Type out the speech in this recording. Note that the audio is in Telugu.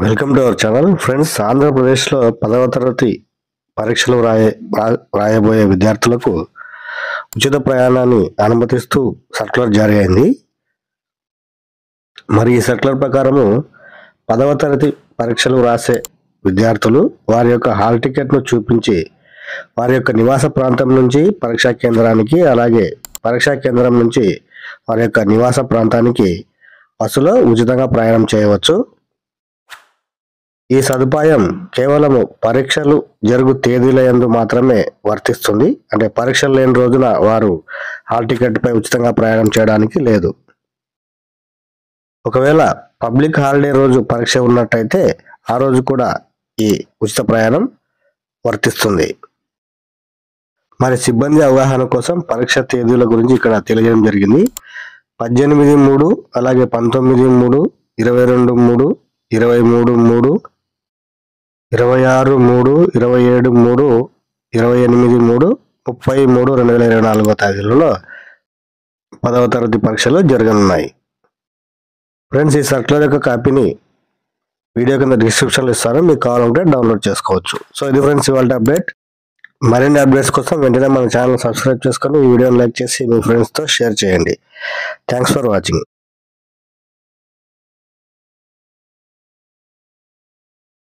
Welcome to our channel friends. ఆంధ్రప్రదేశ్లో 10వ తరగతి పరీక్షలు రాయబోయే విద్యార్థులకు ఉచిత ప్రయాణాన్ని అనుమతిస్తూ సర్క్యులర్ జారీ అయింది. మరి ఈ సర్క్యులర్ ప్రకారము 10వ తరగతి పరీక్షలు రాసే విద్యార్థులు వారి యొక్క హాల్ టికెట్ను చూపించి వారి యొక్క నివాస ప్రాంతం నుంచి పరీక్షా కేంద్రానికి, అలాగే పరీక్షా కేంద్రం నుంచి వారి యొక్క నివాస ప్రాంతానికి బస్సులో ఉచితంగా ప్రయాణం చేయవచ్చు. ఈ సదుపాయం కేవలం పరీక్షలు జరుగు తేదీల యందు మాత్రమే వర్తిస్తుంది. అంటే పరీక్షలు లేని రోజున వారు హాల్ టికెట్ పై ఉచితంగా ప్రయాణం చేయడానికి లేదు. ఒకవేళ పబ్లిక్ హాలిడే రోజు పరీక్ష ఉన్నట్టయితే ఆ రోజు కూడా ఈ ఉచిత ప్రయాణం వర్తిస్తుంది. మరి సిబ్బంది అవగాహన కోసం పరీక్ష తేదీల గురించి ఇక్కడ తెలియజేయడం జరిగింది. 18/3, అలాగే 19/3, 22/3, 23/3, 26/3, 27/3, 28/3, 30/3, 2024 తేదీలలో 10వ తరగతి పరీక్షలు జరగనున్నాయి. ఫ్రెండ్స్, ఈ సర్క్యులర్ యొక్క కాపీని వీడియో కింద డిస్క్రిప్షన్లో ఇస్తాను, మీకు కావాలంటే డౌన్లోడ్ చేసుకోవచ్చు. సో ఇది ఫ్రెండ్స్ ఇవాళ అప్డేట్. మరిన్ని అప్డేట్స్ కోసం వెంటనే మన ఛానల్ సబ్స్క్రైబ్ చేసుకొని ఈ వీడియోని లైక్ చేసి మీ ఫ్రెండ్స్తో షేర్ చేయండి. Thanks for watching.